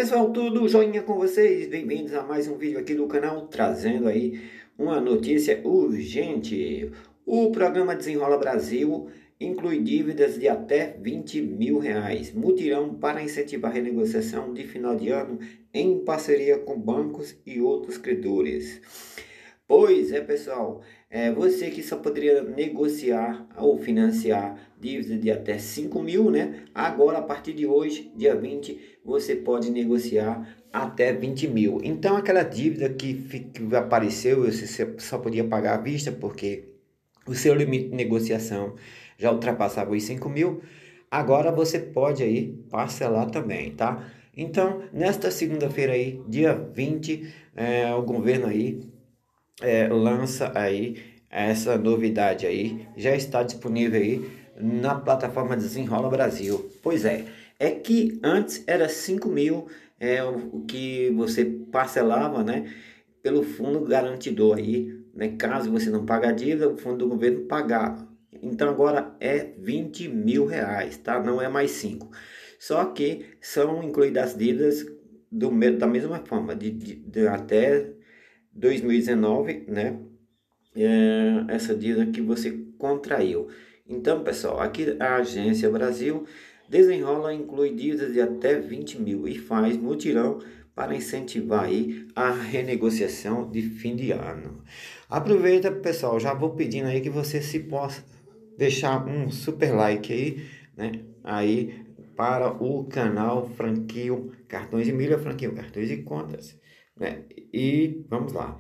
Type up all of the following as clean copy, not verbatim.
pessoal, tudo joinha com vocês? Bem-vindos a mais um vídeo aqui do canal, trazendo aí uma notícia urgente. O programa Desenrola Brasil inclui dívidas de até R$ 20.000. Mutirão para incentivar a renegociação de final de ano em parceria com bancos e outros credores. Pois é, pessoal, você que só poderia negociar ou financiar dívida de até 5 mil, né? Agora, a partir de hoje, dia 20, você pode negociar até 20 mil. Então, aquela dívida que apareceu, você só podia pagar à vista porque o seu limite de negociação já ultrapassava os 5 mil. Agora você pode aí parcelar também, tá? Então, nesta segunda-feira aí, dia 20, o governo aí lança aí essa novidade aí, já está disponível aí na plataforma Desenrola Brasil. Pois é que antes era 5 mil o que você parcelava, né, pelo fundo garantidor aí, né, caso você não pague a dívida, o fundo do governo pagava. Então agora é R$ 20.000, tá? Não é mais 5. Só que são incluídas as dívidas da mesma forma, de até 2019, né? Essa dívida que você contraiu. Então, pessoal, aqui a Agência Brasil Desenrola inclui dívidas de até 20 mil e faz mutirão para incentivar aí a renegociação de fim de ano. Aproveita, pessoal, já vou pedindo aí que você se possa deixar um super like aí, né? Aí para o canal Franquio Cartões e Milha, Franquio Cartões e Contas, né? E vamos lá.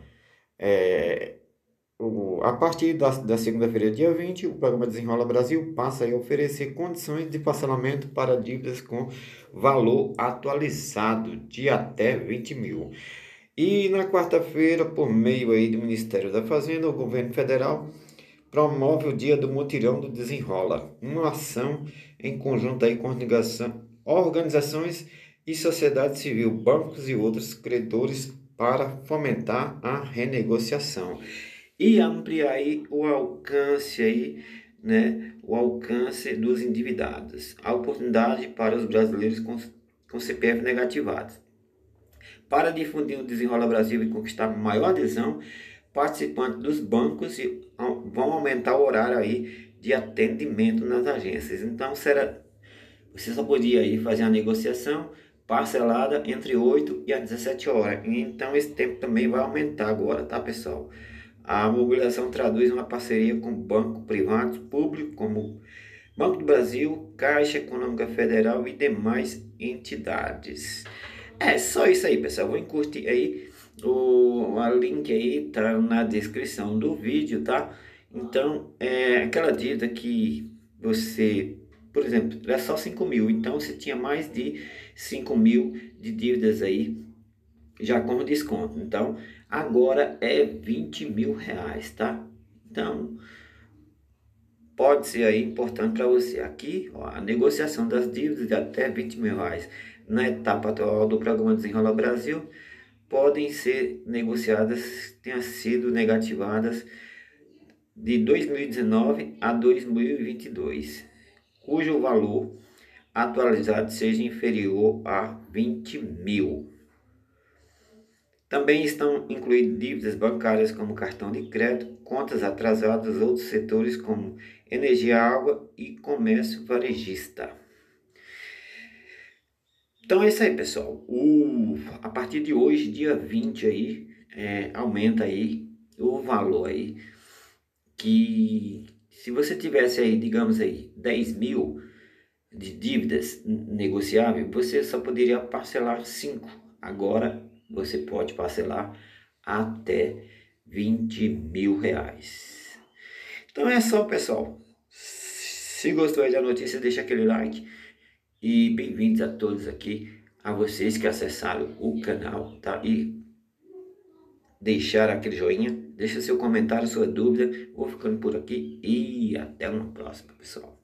A partir da segunda-feira, dia 20, o programa Desenrola Brasil passa a oferecer condições de parcelamento para dívidas com valor atualizado de até 20 mil. E na quarta-feira, por meio aí do Ministério da Fazenda, o governo federal promove o Dia do Mutirão do Desenrola, uma ação em conjunto aí com organizações e sociedade civil, bancos e outros credores para fomentar a renegociação e ampliar aí o alcance aí, né, o alcance dos endividados, a oportunidade para os brasileiros com CPF negativados. Para difundir o Desenrola Brasil e conquistar maior adesão, participantes dos bancos vão aumentar o horário aí de atendimento nas agências. Então, você só podia aí fazer a negociação parcelada entre 8 e as 17 horas. Então, esse tempo também vai aumentar agora, tá, pessoal? A mobilização traduz uma parceria com bancos privados, públicos, como Banco do Brasil, Caixa Econômica Federal e demais entidades. É só isso aí, pessoal. Vou encurtir aí o link aí, tá na descrição do vídeo, tá? Então, aquela dívida que você, por exemplo, era só 5 mil, então você tinha mais de 5 mil de dívidas aí, já com desconto. Então, agora é R$ 20.000, tá? Então, pode ser aí importante para você. Aqui, ó, a negociação das dívidas de até R$ 20.000 na etapa atual do programa Desenrola Brasil podem ser negociadas, tenham sido negativadas de 2019 a 2022, cujo valor atualizado seja inferior a 20 mil. Também estão incluídas dívidas bancárias como cartão de crédito, contas atrasadas, outros setores como energia, água e comércio varejista. Então é isso aí, pessoal. A partir de hoje, dia 20 aí, aumenta aí o valor aí, que se você tivesse aí, digamos aí, 10 mil de dívidas negociáveis, você só poderia parcelar 5. Agora você pode parcelar até R$ 20.000. Então é só, pessoal. Se gostou aí da notícia, deixa aquele like. E bem-vindos a todos aqui, a vocês que acessaram o canal, tá? E deixaram aquele joinha, deixa seu comentário, sua dúvida. Vou ficando por aqui e até uma próxima, pessoal.